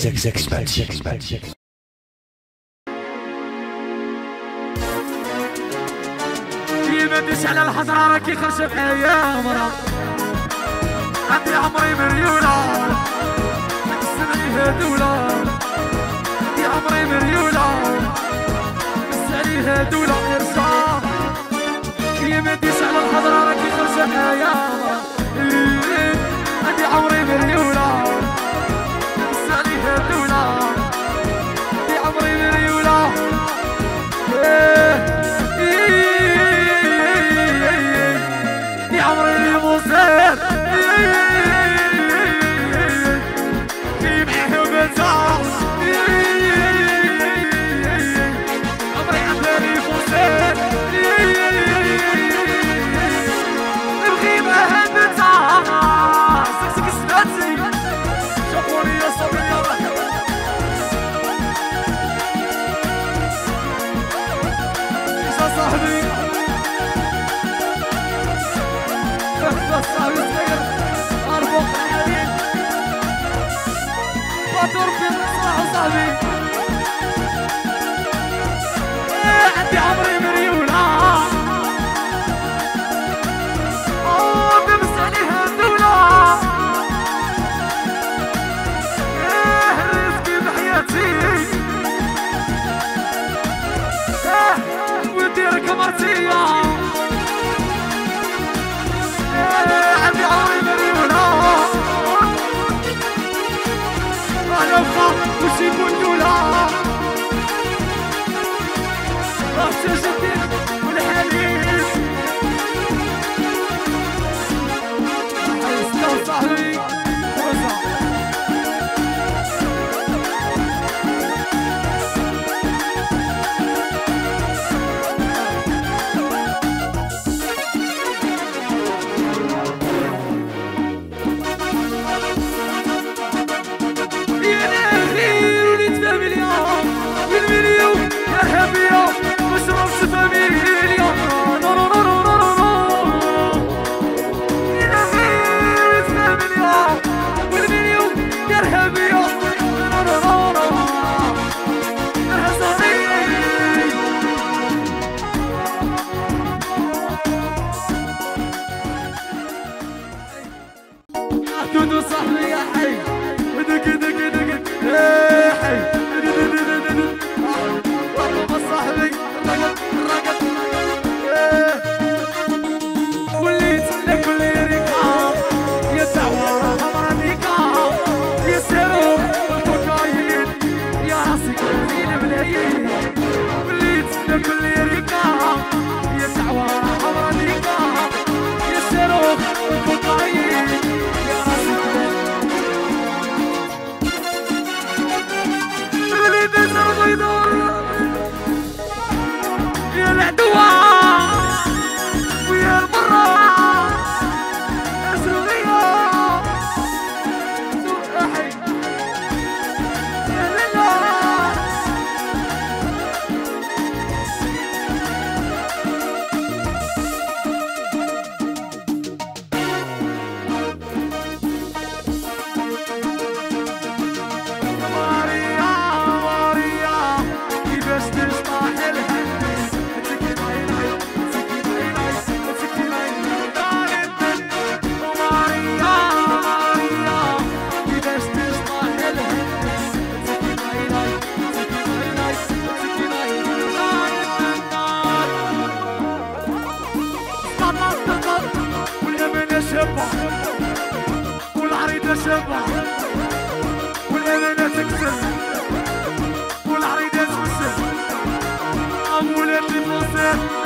ماديش على الحضرة راكي خرجة بأيام راه عندي عمري مريولة عليها دولة، عندي عمري مريولة بس عليها دولة ارجع يا ماديش على الحضرة راكي خرجة بأيام راه عندي عمري مريولة بس عليها دولة، عندي عمري مريولة عمري مصير كي محبتها عمري عمري مصير نبغي مهبتها سكسك سمعتي شافوني يا صبري يا رحمة يا صاحبي صاحبي صغير أربط الحديد بطر في الصراحة صاحبي عندي عمري مريولة بمس عليها دولة رزقي بحياتي وديرك مرتية عندي عمري مريولة أنا وخا وش يكون دولة راسي جديد والحليب حيستو صاحبي فرصة دودو صاحبي يا حي دق دق دق يا حي والله صاحبي رقد وليت لكل ركاب يا دعوة أمريكا يا سيرو والكوكايين يا راسي كلين بلايين وليت لكل ركاب يا دعوة أمريكا يا سيرو والكوكايين يا العدوة ويا المرة يا سوريا سورحي يا لله والعريضة شبع والأمانة تكسر والعريضة تكسر أمولات المصير